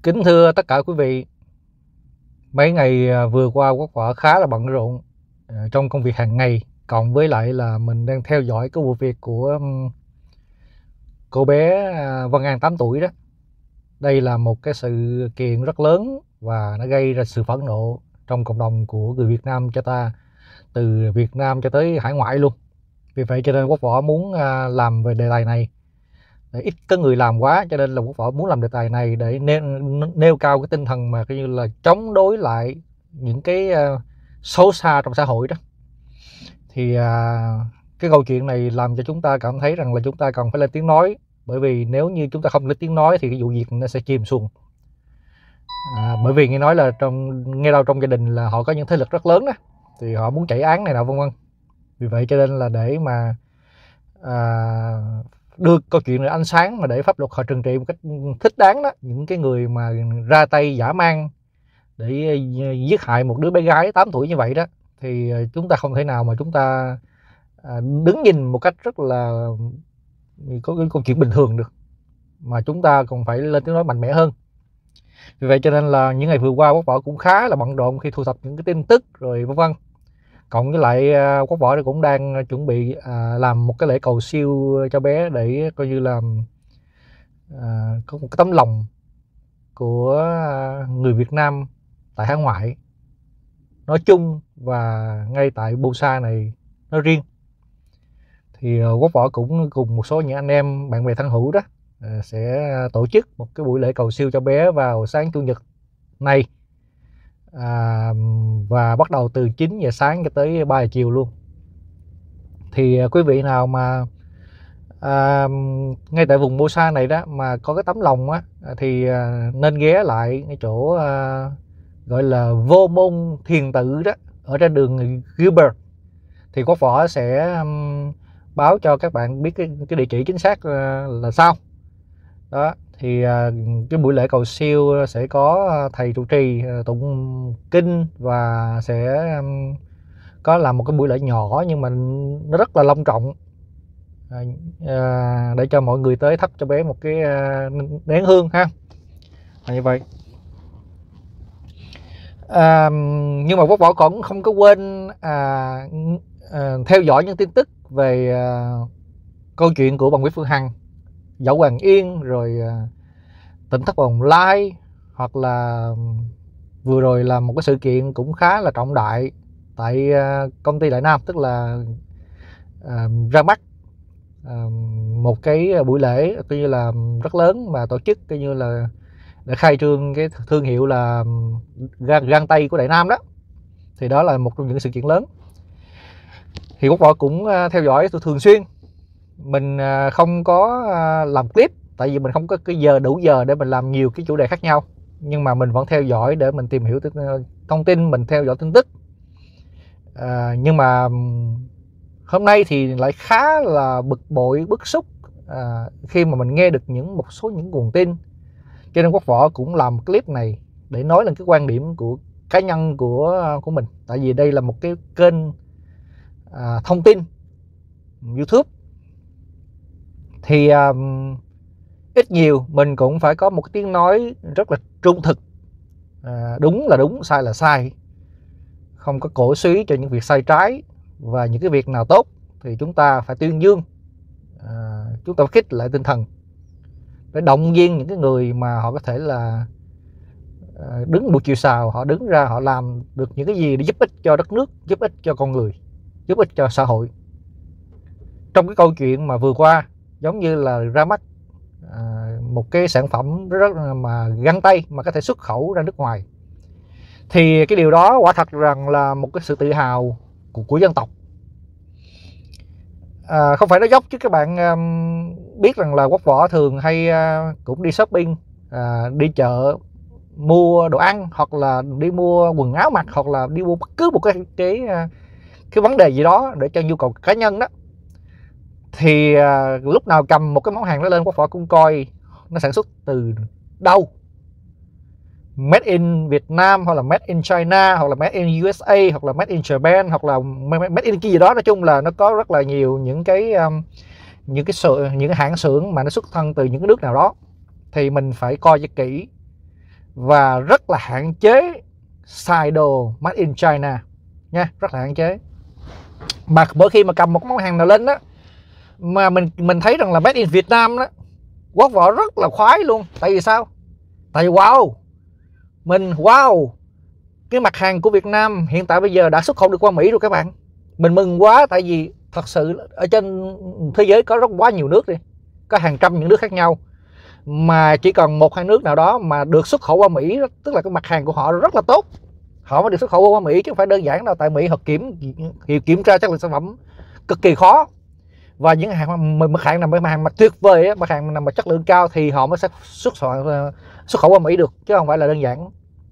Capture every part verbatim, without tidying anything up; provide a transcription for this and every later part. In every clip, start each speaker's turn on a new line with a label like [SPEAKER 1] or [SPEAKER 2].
[SPEAKER 1] Kính thưa tất cả quý vị, mấy ngày vừa qua Quốc Võ khá là bận rộn trong công việc hàng ngày, cộng với lại là mình đang theo dõi cái vụ việc của cô bé Vân An tám tuổi đó. Đây là một cái sự kiện rất lớn và nó gây ra sự phẫn nộ trong cộng đồng của người Việt Nam cho ta, từ Việt Nam cho tới hải ngoại luôn. Vì vậy cho nên Quốc Võ muốn làm về đề tài này. Để ít có người làm quá, cho nên là Quốc Võ muốn làm đề tài này để nêu, nêu cao cái tinh thần mà coi như là chống đối lại những cái uh, xấu xa trong xã hội đó. Thì uh, cái câu chuyện này làm cho chúng ta cảm thấy rằng là chúng ta cần phải lên tiếng nói, bởi vì nếu như chúng ta không lên tiếng nói thì cái vụ việc nó sẽ chìm xuống. À, bởi vì nghe nói là trong nghe đâu trong gia đình là họ có những thế lực rất lớn đó, thì họ muốn chạy án này nọ vân vân. Vì vậy cho nên là để mà à, đưa câu chuyện này ánh sáng, mà để pháp luật họ trừng trị một cách thích đáng đó những cái người mà ra tay dã man để giết hại một đứa bé gái tám tuổi như vậy đó, thì chúng ta không thể nào mà chúng ta à, đứng nhìn một cách rất là có cái câu chuyện bình thường được, mà chúng ta còn phải lên tiếng nói mạnh mẽ hơn. Vì vậy cho nên là những ngày vừa qua Quốc Võ cũng khá là bận rộn khi thu thập những cái tin tức rồi vân vân. Cộng với lại Quốc Võ cũng đang chuẩn bị à, làm một cái lễ cầu siêu cho bé, để coi như là à, có một cái tấm lòng của người Việt Nam tại hải ngoại nói chung và ngay tại Busan này nói riêng. Thì Quốc Võ cũng cùng một số những anh em bạn bè thân hữu đó à, sẽ tổ chức một cái buổi lễ cầu siêu cho bé vào sáng Chủ nhật này. À, và bắt đầu từ chín giờ sáng cho tới ba giờ chiều luôn. Thì quý vị nào mà à, ngay tại vùng Busan này đó mà có cái tấm lòng á, thì à, nên ghé lại cái chỗ à, gọi là Vô Môn Thiền Tự đó, ở trên đường Gilbert. Thì Quốc Võ sẽ um, báo cho các bạn biết cái, cái địa chỉ chính xác uh, là sao đó. Thì uh, cái buổi lễ cầu siêu sẽ có thầy trụ trì uh, tụng kinh, và sẽ um, có làm một cái buổi lễ nhỏ nhưng mà nó rất là long trọng, uh, uh, để cho mọi người tới thắp cho bé một cái uh, nén hương ha. Là như vậy. À, nhưng mà Quốc Võ cũng không có quên à, à, theo dõi những tin tức về à, câu chuyện của bà Nguyễn Phương Hằng, Võ Hoàng Yên, rồi à, Tỉnh Thất Bồng Lai, hoặc là vừa rồi là một cái sự kiện cũng khá là trọng đại tại à, công ty Đại Nam, tức là à, ra mắt à, một cái buổi lễ coi như là rất lớn mà tổ chức coi như là để khai trương cái thương hiệu là găng tay của Đại Nam đó. Thì đó là một trong những sự kiện lớn. Thì Quốc Võ cũng theo dõi thường xuyên. Mình không có làm clip tại vì mình không có cái giờ đủ giờ để mình làm nhiều cái chủ đề khác nhau, nhưng mà mình vẫn theo dõi để mình tìm hiểu thông tin, mình theo dõi tin tức. À, nhưng mà hôm nay thì lại khá là bực bội, bức xúc à, khi mà mình nghe được những một số những nguồn tin. Cho nên Quốc Võ cũng làm clip này để nói lên cái quan điểm của cá nhân của của mình. Tại vì đây là một cái kênh à, thông tin YouTube, thì à, ít nhiều mình cũng phải có một cái tiếng nói rất là trung thực. À, đúng là đúng, sai là sai, không có cổ suý cho những việc sai trái, và những cái việc nào tốt thì chúng ta phải tuyên dương. À, chúng ta phải khích lại tinh thần để động viên những cái người mà họ có thể là đứng một chiều sào, họ đứng ra họ làm được những cái gì để giúp ích cho đất nước, giúp ích cho con người, giúp ích cho xã hội. Trong cái câu chuyện mà vừa qua giống như là ra mắt à, một cái sản phẩm rất mà găng tay mà có thể xuất khẩu ra nước ngoài, thì cái điều đó quả thật rằng là một cái sự tự hào của, của dân tộc. À, không phải nói dốc chứ các bạn um, biết rằng là Quốc Võ thường hay uh, cũng đi shopping, uh, đi chợ mua đồ ăn, hoặc là đi mua quần áo mặc, hoặc là đi mua bất cứ một cái cái cái vấn đề gì đó để cho nhu cầu cá nhân đó. Thì uh, lúc nào cầm một cái món hàng đó lên, Quốc Võ cũng coi nó sản xuất từ đâu, made in Việt Nam, hoặc là made in China, hoặc là made in u ét a, hoặc là made in Japan, hoặc là made in cái gì đó. Nói chung là nó có rất là nhiều những cái um, những cái sự những cái hãng xưởng mà nó xuất thân từ những cái nước nào đó. Thì mình phải coi cho kỹ và rất là hạn chế xài đồ made in China nha, rất là hạn chế. Mà mỗi khi mà cầm một món hàng nào lên đó mà mình mình thấy rằng là made in Việt Nam đó, quát vỏ rất là khoái luôn. Tại vì sao? Tại vì wow, mình wow, cái mặt hàng của Việt Nam hiện tại bây giờ đã xuất khẩu được qua Mỹ rồi các bạn. Mình mừng quá, tại vì thật sự ở trên thế giới có rất quá nhiều nước đi, có hàng trăm những nước khác nhau, mà chỉ cần một hai nước nào đó mà được xuất khẩu qua Mỹ, tức là cái mặt hàng của họ rất là tốt, họ mới được xuất khẩu qua Mỹ, chứ không phải đơn giản đâu. Tại Mỹ họ kiểm kiểm tra chất lượng sản phẩm cực kỳ khó, và những hàng mặt hàng nào mặt hàng mà tuyệt vời á, mặt hàng nào mà chất lượng cao thì họ mới sẽ xuất khẩu xuất khẩu qua Mỹ được, chứ không phải là đơn giản.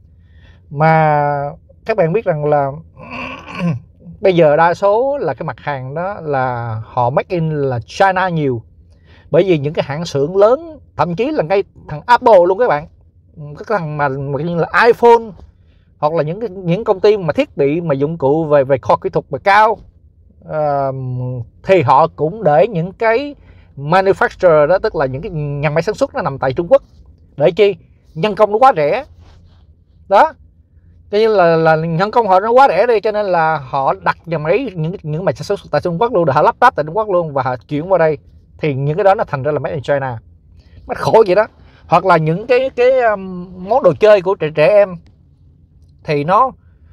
[SPEAKER 1] Mà các bạn biết rằng là bây giờ đa số là cái mặt hàng đó là họ make in là China nhiều, bởi vì những cái hãng xưởng lớn, thậm chí là ngay thằng Apple luôn các bạn, cái thằng mà như là iPhone, hoặc là những cái những công ty mà thiết bị mà dụng cụ về về kho kỹ thuật mà cao, uh, thì họ cũng để những cái manufacturer đó, tức là những cái nhà máy sản xuất nó nằm tại Trung Quốc. Để chi? Nhân công nó quá rẻ đó, cho nên là, là nhân công họ nó quá rẻ đi, cho nên là họ đặt nhà máy những những máy sản xuất tại Trung Quốc luôn, họ lắp ráp tại Trung Quốc luôn và họ chuyển qua đây, thì những cái đó nó thành ra là made in China. Nó khổ vậy đó. Hoặc là những cái cái um, món đồ chơi của trẻ trẻ em thì nó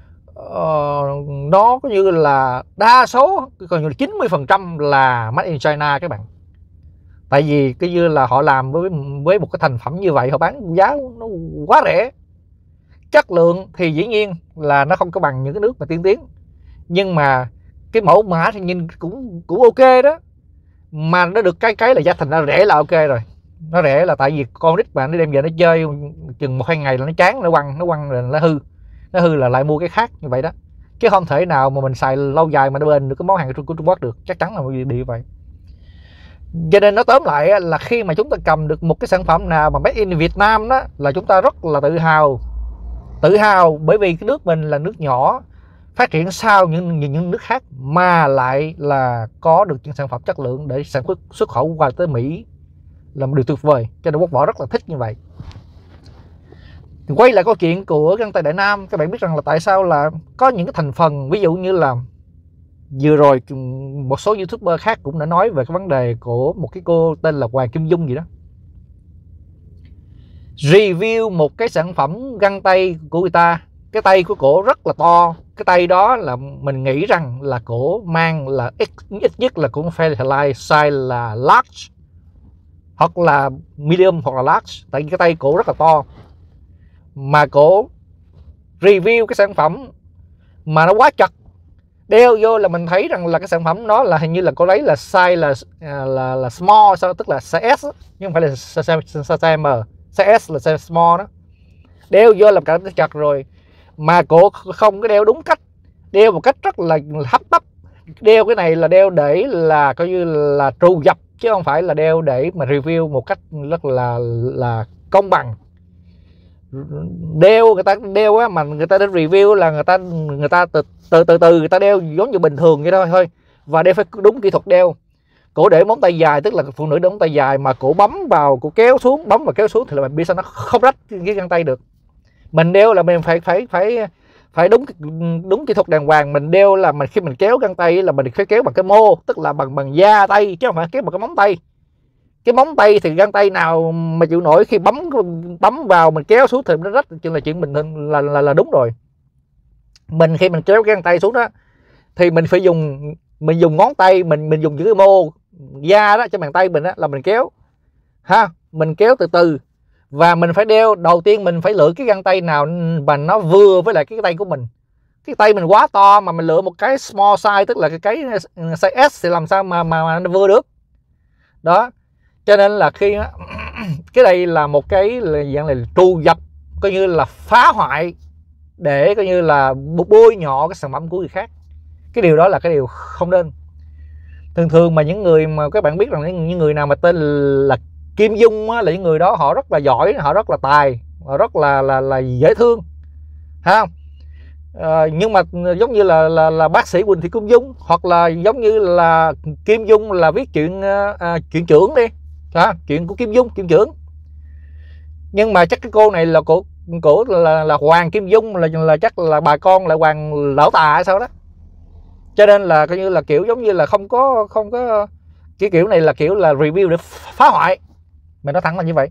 [SPEAKER 1] uh, nó có như là đa số còn như là chín mươi phần trăm là made in China các bạn. Tại vì cái như là họ làm với với một cái thành phẩm như vậy, họ bán giá nó quá rẻ. Chất lượng thì dĩ nhiên là nó không có bằng những cái nước mà tiên tiến, nhưng mà cái mẫu mã thì nhìn cũng cũng ok đó, mà nó được cái cái là giá thành nó rẻ là ok rồi. Nó rẻ là tại vì con nít mà nó đem về nó chơi chừng một hai ngày là nó chán, nó quăng nó quăng rồi nó hư, nó hư là lại mua cái khác như vậy đó, chứ không thể nào mà mình xài lâu dài mà nó bền được cái món hàng của Trung Quốc được, chắc chắn là bị như vậy. Cho nên nó tóm lại là khi mà chúng ta cầm được một cái sản phẩm nào mà made in Việt Nam đó là chúng ta rất là tự hào. Tự hào bởi vì cái nước mình là nước nhỏ, phát triển sau những, những, những nước khác, mà lại là có được những sản phẩm chất lượng để sản xuất xuất khẩu qua tới Mỹ là một điều tuyệt vời. Cho nên Quốc Võ rất là thích như vậy. Quay lại câu chuyện của găng tay Đại Nam, các bạn biết rằng là tại sao là có những cái thành phần, ví dụ như là vừa rồi một số YouTuber khác cũng đã nói về cái vấn đề của một cái cô tên là Hoàng Kim Dung gì đó, review một cái sản phẩm găng tay của người ta. Cái tay của cổ rất là to, cái tay đó là mình nghĩ rằng là cổ mang là ít, ít nhất là cũng phải là size là large hoặc là medium hoặc là large, tại vì cái tay cổ rất là to. Mà cổ review cái sản phẩm mà nó quá chật, đeo vô là mình thấy rằng là cái sản phẩm đó là hình như là cô lấy là size là là là small, tức là size S, nhưng không phải là size, size M. Size S là size small đó. Đeo vô làm cả nó chật rồi, mà cổ không có đeo đúng cách, đeo một cách rất là hấp tấp. Đeo cái này là đeo để là coi như là trù dập, chứ không phải là đeo để mà review một cách rất là là công bằng. Đeo người ta đeo á, mà người ta đến review là người ta người ta từ từ từ từ người ta đeo giống như bình thường vậy thôi thôi, và đeo phải đúng kỹ thuật đeo. Cổ để móng tay dài, tức là phụ nữ để móng tay dài, mà cổ bấm vào, cổ kéo xuống, bấm và kéo xuống thì là mình biết sao nó không rách cái găng tay được. Mình đeo là mình phải phải phải phải đúng đúng kỹ thuật đàng hoàng. Mình đeo là mình khi mình kéo găng tay là mình phải kéo bằng cái mô, tức là bằng bằng da tay, chứ không phải kéo bằng cái móng tay. Cái móng tay thì găng tay nào mà chịu nổi, khi bấm bấm vào mình kéo xuống thì nó rách, chuyện là chuyện bình thường, là là là đúng rồi. Mình khi mình kéo cái găng tay xuống đó thì mình phải dùng mình dùng ngón tay mình mình dùng những cái mô da đó cho bàn tay mình đó, là mình kéo ha, mình kéo từ từ. Và mình phải đeo, đầu tiên mình phải lựa cái găng tay nào mà nó vừa với lại cái tay của mình. Cái tay mình quá to mà mình lựa một cái small size, tức là cái cái size S thì làm sao mà mà, mà nó vừa được đó. Cho nên là khi cái đây là một cái là dạng là trù dập, coi như là phá hoại, để coi như là bôi nhọ cái sản phẩm của người khác. Cái điều đó là cái điều không nên. Thường thường mà những người mà các bạn biết rằng những người nào mà tên là Kim Dung á, là những người đó họ rất là giỏi, họ rất là tài, họ rất là là là dễ thương, ha. À, nhưng mà giống như là là là bác sĩ Quỳnh Thị Kim Dung, hoặc là giống như là Kim Dung là viết chuyện à, chuyện trưởng đi, ha, chuyện của Kim Dung, chuyện trưởng. Nhưng mà chắc cái cô này là cô của là, là Hoàng Kim Dung là là chắc là bà con lại Hoàng Lão Tà hay sao đó. Cho nên là coi như là kiểu giống như là không có không có cái kiểu này là kiểu là review để phá hoại, mình nói thẳng là như vậy.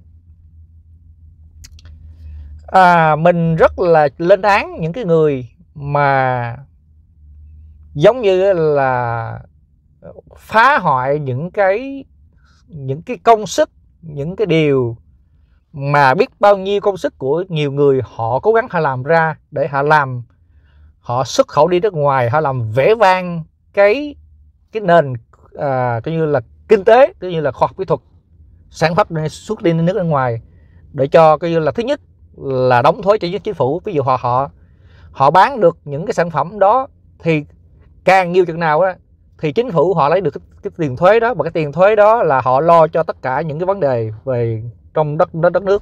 [SPEAKER 1] À, mình rất là lên án những cái người mà giống như là phá hoại những cái những cái công sức, những cái điều mà biết bao nhiêu công sức của nhiều người họ cố gắng họ làm ra để họ làm, họ xuất khẩu đi nước ngoài, họ làm vẻ vang cái cái nền à, coi như là kinh tế, coi như là khoa học kỹ thuật, sản phẩm để xuất đi nước ngoài, để cho coi như là thứ nhất là đóng thuế cho chính phủ. Ví dụ họ họ họ bán được những cái sản phẩm đó thì càng nhiều chừng nào á thì chính phủ họ lấy được cái, cái tiền thuế đó, và cái tiền thuế đó là họ lo cho tất cả những cái vấn đề về trong đất đất, đất nước,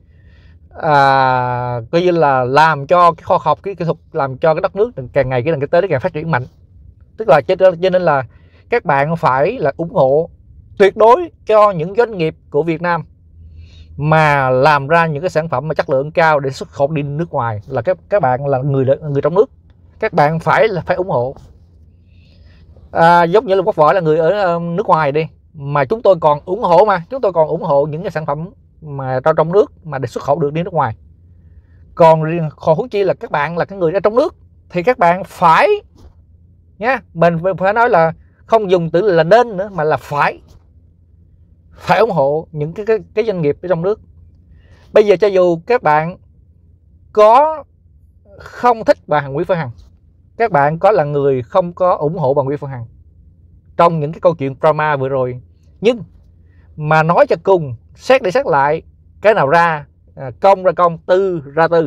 [SPEAKER 1] à, coi như là làm cho cái khoa học cái kỹ thuật, làm cho cái đất nước càng ngày cái nền kinh tế nó càng phát triển mạnh. Tức là cho, cho nên là các bạn phải là ủng hộ tuyệt đối cho những doanh nghiệp của Việt Nam mà làm ra những cái sản phẩm mà chất lượng cao để xuất khẩu đi nước ngoài. Là các các bạn là người người trong nước, các bạn phải là phải ủng hộ. À, giống như là Quốc Võ là người ở nước ngoài đi, mà chúng tôi còn ủng hộ mà chúng tôi còn ủng hộ những cái sản phẩm mà trong trong nước mà để xuất khẩu được đi nước ngoài. Còn còn huống chi là các bạn là cái người ở trong nước thì các bạn phải nhá, mình phải nói là không dùng từ là nên nữa mà là phải phải ủng hộ những cái cái, cái doanh nghiệp ở trong nước. Bây giờ cho dù các bạn có không thích bà Nguyễn Phương Hằng, các bạn có là người không có ủng hộ bà Nguyễn Phương Hằng trong những cái câu chuyện drama vừa rồi, nhưng mà nói cho cùng, xét đi xét lại, cái nào ra công ra công, tư ra tư.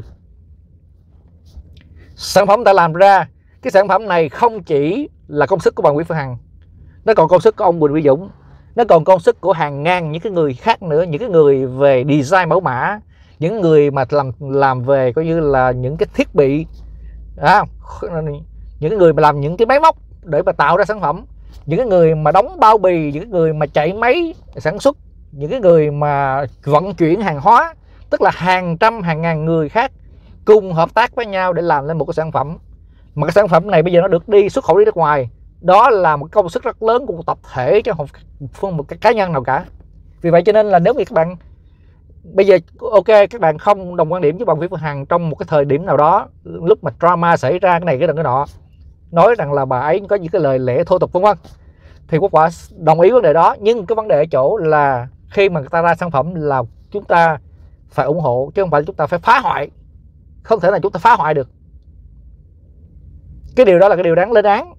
[SPEAKER 1] Sản phẩm ta làm ra, cái sản phẩm này không chỉ là công sức của bà Nguyễn Phương Hằng, nó còn công sức của ông Bùi Vĩ Dũng, nó còn công sức của hàng ngàn những cái người khác nữa, những cái người về design mẫu mã, những người mà làm làm về coi như là những cái thiết bị, à, những cái người mà làm những cái máy móc để mà tạo ra sản phẩm, những cái người mà đóng bao bì, những cái người mà chạy máy sản xuất, những cái người mà vận chuyển hàng hóa, tức là hàng trăm hàng ngàn người khác cùng hợp tác với nhau để làm lên một cái sản phẩm. Mà cái sản phẩm này bây giờ nó được đi xuất khẩu đi nước ngoài, đó là một công sức rất lớn của một tập thể chứ không một cái cá nhân nào cả. Vì vậy cho nên là nếu như các bạn bây giờ ok, các bạn không đồng quan điểm với bà Nguyễn Phương Hằng trong một cái thời điểm nào đó, lúc mà drama xảy ra cái này cái đằng cái nọ, nói rằng là bà ấy có những cái lời lẽ thô tục vân vân, thì Quốc Võ đồng ý vấn đề đó. Nhưng cái vấn đề ở chỗ là khi mà người ta ra sản phẩm là chúng ta phải ủng hộ, chứ không phải chúng ta phải phá hoại. Không thể là chúng ta phá hoại được. Cái điều đó là cái điều đáng lên án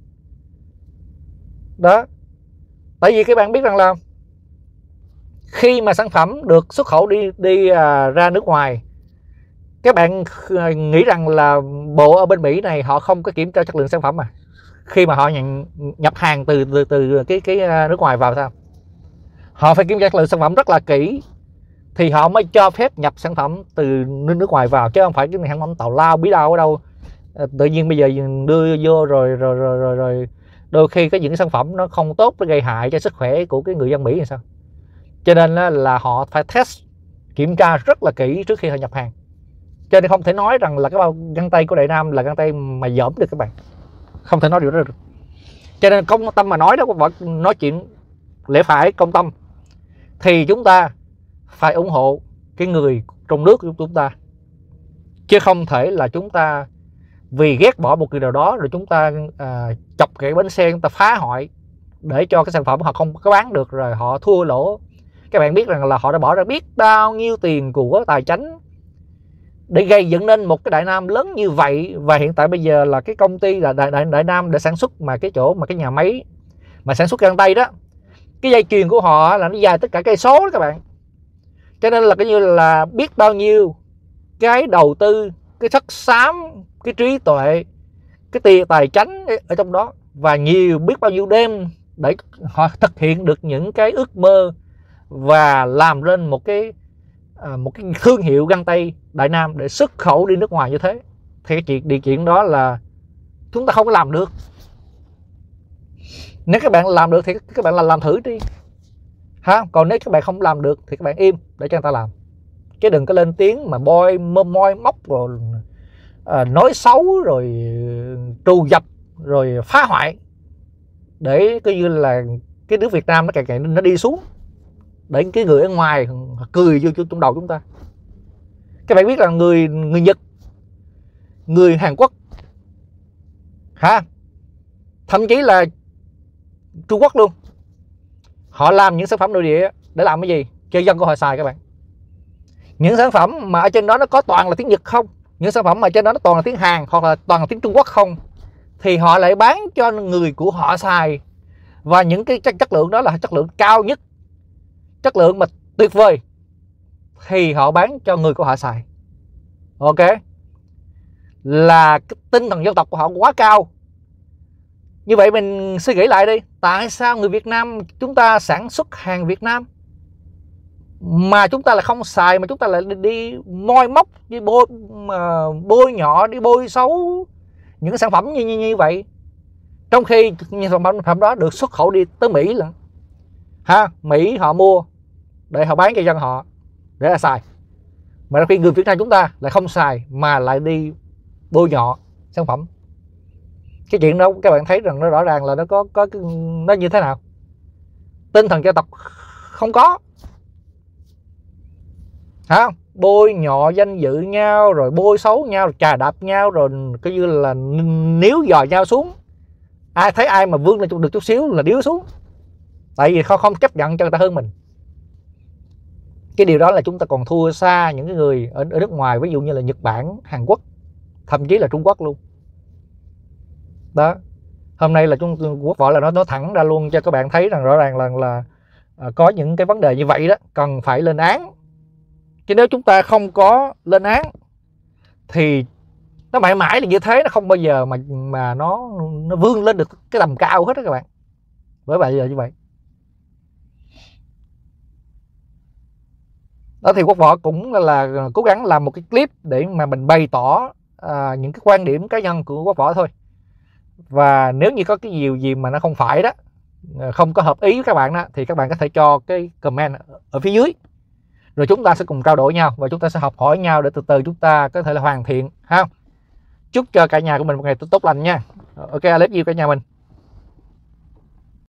[SPEAKER 1] đó. Tại vì các bạn biết rằng là khi mà sản phẩm được xuất khẩu đi đi à, ra nước ngoài, các bạn nghĩ rằng là bộ ở bên Mỹ này họ không có kiểm tra chất lượng sản phẩm mà khi mà họ nhận nhập hàng từ từ, từ cái cái nước ngoài vào sao? Họ phải kiểm tra chất lượng sản phẩm rất là kỹ thì họ mới cho phép nhập sản phẩm từ nước ngoài vào, chứ không phải cái sản phẩm tào lao bí đao ở đâu tự nhiên bây giờ đưa vô rồi rồi rồi rồi, rồi. Đôi khi có những sản phẩm nó không tốt, nó gây hại cho sức khỏe của cái người dân Mỹ hay sao. Cho nên là họ phải test, kiểm tra rất là kỹ trước khi họ nhập hàng. Cho nên không thể nói rằng là cái bao găng tay của Đại Nam là găng tay mà dởm được các bạn, không thể nói điều đó được. Cho nên công tâm mà nói đó, vẫn nói chuyện lẽ phải công tâm, thì chúng ta phải ủng hộ cái người trong nước của chúng ta, chứ không thể là chúng ta vì ghét bỏ một người nào đó rồi chúng ta à, chọc cái bánh xe, chúng ta phá hoại để cho cái sản phẩm họ không có bán được, rồi họ thua lỗ. Các bạn biết rằng là họ đã bỏ ra biết bao nhiêu tiền của tài chánh để gây dựng nên một cái Đại Nam lớn như vậy. Và hiện tại bây giờ là cái công ty là Đại, Đại, Đại Nam để sản xuất, mà cái chỗ mà cái nhà máy mà sản xuất găng tay đó, cái dây chuyền của họ là nó dài tất cả cây số đó các bạn. Cho nên là cái như là biết bao nhiêu cái đầu tư, cái sắc xám, cái trí tuệ, cái tiền tài chánh ở trong đó, và nhiều biết bao nhiêu đêm để họ thực hiện được những cái ước mơ và làm lên một cái à, một cái thương hiệu găng tay Đại Nam để xuất khẩu đi nước ngoài như thế. Thì cái chuyện điều kiện đó là chúng ta không có làm được. Nếu các bạn làm được thì các bạn là làm thử đi ha. Còn nếu các bạn không làm được thì các bạn im để cho người ta làm. chứ đừng có lên tiếng mà bôi moi móc rồi à, nói xấu rồi trù dập rồi phá hoại để coi như là cái nước Việt Nam nó càng càng nó đi xuống, để cái người ở ngoài cười vô trong đầu chúng ta. Các bạn biết là người người Nhật, người Hàn Quốc ha, thậm chí là Trung Quốc luôn, họ làm những sản phẩm nội địa để làm cái gì? Cho dân của họ xài các bạn. Những sản phẩm mà ở trên đó nó có toàn là tiếng Nhật không, những sản phẩm mà trên đó nó toàn là tiếng Hàn hoặc là toàn là tiếng Trung Quốc không, thì họ lại bán cho người của họ xài. Và những cái chất lượng đó là chất lượng cao nhất, chất lượng mà tuyệt vời, thì họ bán cho người của họ xài. Ok, là cái tinh thần dân tộc của họ quá cao. Như vậy mình suy nghĩ lại đi, tại sao người Việt Nam chúng ta sản xuất hàng Việt Nam mà chúng ta lại không xài, mà chúng ta lại đi moi móc, đi bôi mà bôi nhọ, đi bôi xấu những sản phẩm như, như như vậy, trong khi những sản phẩm đó được xuất khẩu đi tới Mỹ lận ha. Mỹ họ mua để họ bán cho dân họ để là xài, mà khi người Việt Nam chúng ta lại không xài mà lại đi bôi nhọ sản phẩm. Cái chuyện đó các bạn thấy rằng nó rõ ràng là nó có có nó như thế nào. Tinh thần dân tộc không có hả, bôi nhọ danh dự nhau, rồi bôi xấu nhau, rồi chà đạp nhau, rồi coi như là níu dò nhau xuống. Ai thấy ai mà vươn lên được chút xíu là điếu xuống, tại vì không không chấp nhận cho người ta hơn mình. Cái điều đó là chúng ta còn thua xa những cái người ở, ở nước ngoài, ví dụ như là Nhật Bản, Hàn Quốc, thậm chí là Trung Quốc luôn. Đó, hôm nay là Trung Quốc võ là nó nó thẳng ra luôn cho các bạn thấy rằng rõ ràng là là à, có những cái vấn đề như vậy đó cần phải lên án. Chứ nếu chúng ta không có lên án thì nó mãi mãi là như thế, nó không bao giờ mà mà nó nó vươn lên được cái tầm cao hết đó các bạn. Bởi vậy giờ như vậy. Đó thì Quốc Võ cũng là, là cố gắng làm một cái clip để mà mình bày tỏ à, những cái quan điểm cá nhân của Quốc Võ thôi. Và nếu như có cái điều gì mà nó không phải đó, không có hợp ý với các bạn đó, thì các bạn có thể cho cái comment ở phía dưới, rồi chúng ta sẽ cùng trao đổi nhau và chúng ta sẽ học hỏi nhau để từ từ chúng ta có thể là hoàn thiện ha. Chúc cho cả nhà của mình một ngày tốt lành nha. Ok, I love you cả nhà mình.